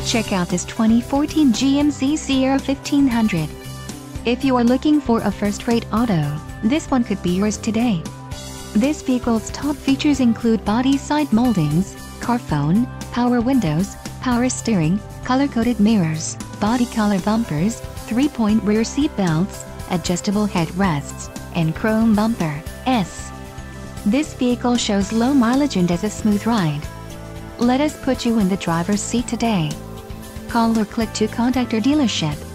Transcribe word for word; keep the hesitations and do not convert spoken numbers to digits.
Check out this twenty fourteen G M C Sierra fifteen hundred. If you are looking for a first-rate auto, this one could be yours today. This vehicle's top features include body side moldings, CarPhone, power windows, power steering, color-coded mirrors, body color bumpers, three-point rear seat belts, adjustable headrests, and chrome bumper S. This vehicle shows low mileage and has a smooth ride. Let us put you in the driver's seat today. Call or click to contact our dealership.